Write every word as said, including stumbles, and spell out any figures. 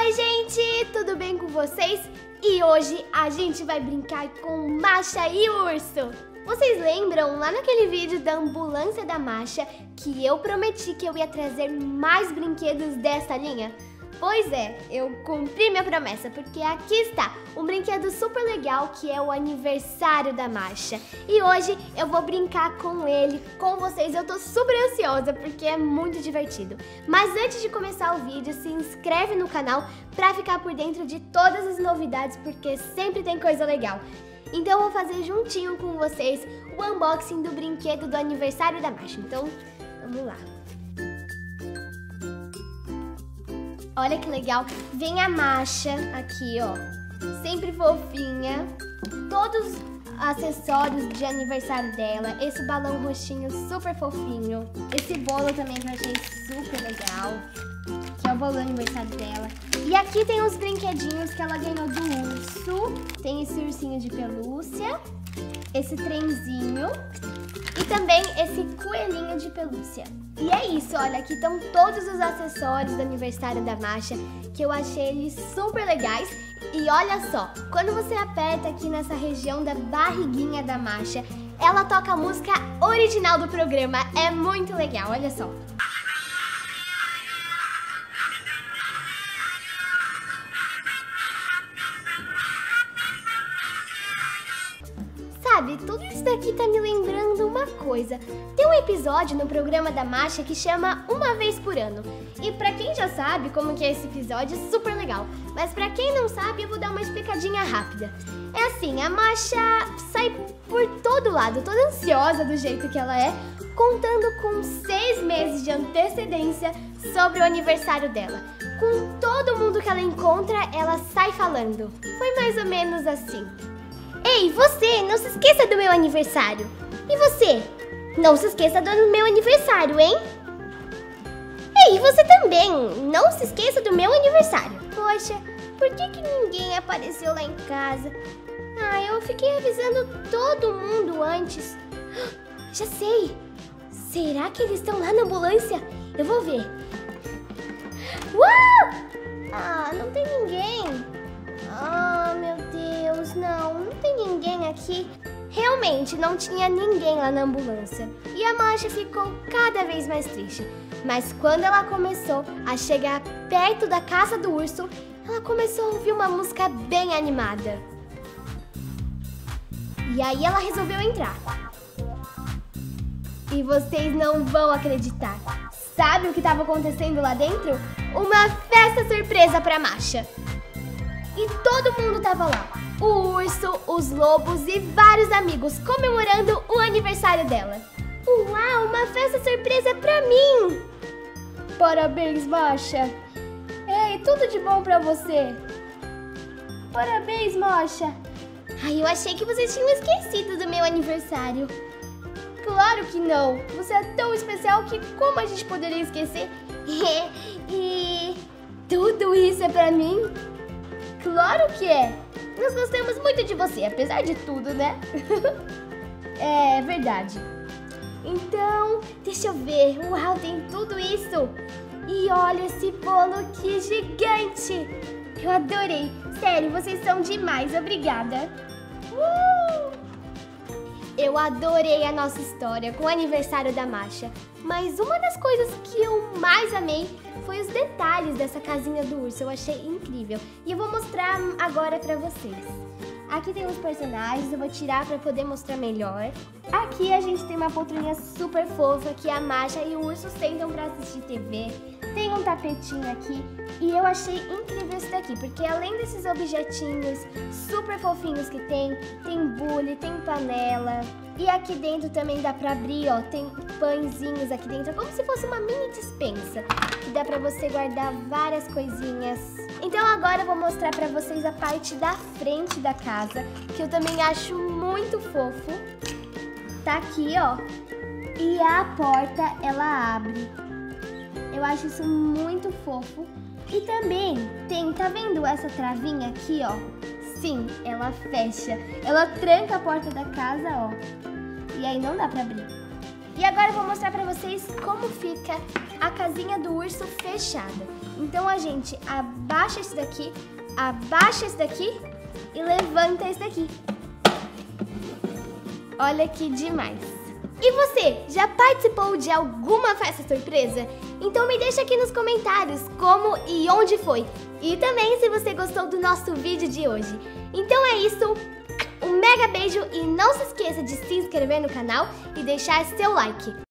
Oi gente, tudo bem com vocês? E hoje a gente vai brincar com Masha e Urso. Vocês lembram lá naquele vídeo da ambulância da Masha que eu prometi que eu ia trazer mais brinquedos dessa linha? Pois é, eu cumpri minha promessa, porque aqui está um brinquedo super legal que é o aniversário da Masha. E hoje eu vou brincar com ele, com vocês. Eu tô super ansiosa porque é muito divertido. Mas antes de começar o vídeo, se inscreve no canal pra ficar por dentro de todas as novidades, porque sempre tem coisa legal. Então eu vou fazer juntinho com vocês o unboxing do brinquedo do aniversário da Masha. Então, vamos lá. Olha que legal, vem a Masha aqui, ó, sempre fofinha, todos os acessórios de aniversário dela, esse balão roxinho super fofinho, esse bolo também que eu achei super legal, que é o bolo do aniversário dela. E aqui tem os brinquedinhos que ela ganhou do urso, tem esse ursinho de pelúcia, esse trenzinho e também esse coelhinho de pelúcia. E é isso, olha, aqui estão todos os acessórios do aniversário da Masha, que eu achei eles super legais. E olha só, quando você aperta aqui nessa região da barriguinha da Masha, ela toca a música original do programa, é muito legal, olha só. Sabe, tudo isso daqui tá me lembrando uma coisa. Tem um episódio no programa da Masha que chama Uma Vez por Ano. E pra quem já sabe como que é esse episódio, é super legal. Mas pra quem não sabe, eu vou dar uma explicadinha rápida. É assim, a Masha sai por todo lado, toda ansiosa do jeito que ela é, contando com seis meses de antecedência sobre o aniversário dela. Com todo mundo que ela encontra, ela sai falando. Foi mais ou menos assim. Ei, você, não se esqueça do meu aniversário. E você? Não se esqueça do meu aniversário, hein? Ei, você também, não se esqueça do meu aniversário. Poxa, por que que ninguém apareceu lá em casa? Ah, eu fiquei avisando todo mundo antes. Já sei. Será que eles estão lá na ambulância? Eu vou ver. Uau! Ah, não tem ninguém. Ah, meu Deus, não, não tem ninguém aqui. Realmente, não tinha ninguém lá na ambulância. E a Masha ficou cada vez mais triste. Mas quando ela começou a chegar perto da casa do urso, ela começou a ouvir uma música bem animada. E aí ela resolveu entrar. E vocês não vão acreditar. Sabe o que estava acontecendo lá dentro? Uma festa surpresa para Masha. E todo mundo tava lá, o urso, os lobos e vários amigos comemorando o aniversário dela. Uau, uma festa surpresa pra mim! Parabéns, Masha! Ei, tudo de bom pra você! Parabéns, Masha! Ai, eu achei que vocês tinham esquecido do meu aniversário. Claro que não! Você é tão especial que como a gente poderia esquecer? E tudo isso é pra mim? Claro que é! Nós gostamos muito de você, apesar de tudo, né? É verdade. Então, deixa eu ver. Uau, tem tudo isso! E olha esse bolo que gigante! Eu adorei! Sério, vocês são demais! Obrigada! Uh! Eu adorei a nossa história com o aniversário da Masha. Mas uma das coisas que eu mais amei foi os detalhes dessa casinha do urso. Eu achei incrível. E eu vou mostrar agora pra vocês. Aqui tem os personagens, eu vou tirar pra poder mostrar melhor. Aqui a gente tem uma poltroninha super fofa que a Masha e o urso sentam pra assistir T V. Tem um tapetinho aqui e eu achei incrível isso daqui, porque além desses objetinhos super fofinhos que tem, tem bule, tem panela. E aqui dentro também dá pra abrir, ó, tem pãezinhos aqui dentro, como se fosse uma mini despensa, que dá pra você guardar várias coisinhas. Então agora eu vou mostrar pra vocês a parte da frente da casa, que eu também acho muito fofo. Tá aqui, ó, e a porta, ela abre. Eu acho isso muito fofo. E também tem, tá vendo essa travinha aqui, ó? Sim, ela fecha. Ela tranca a porta da casa, ó. E aí não dá pra abrir. E agora eu vou mostrar pra vocês como fica a casinha do urso fechada. Então a gente abaixa abaixa esse daqui, abaixa esse daqui e levanta esse daqui. Olha que demais! E você, já participou de alguma festa surpresa? Então me deixa aqui nos comentários como e onde foi. E também se você gostou do nosso vídeo de hoje. Então é isso, um mega beijo e não se esqueça de se inscrever no canal e deixar seu like.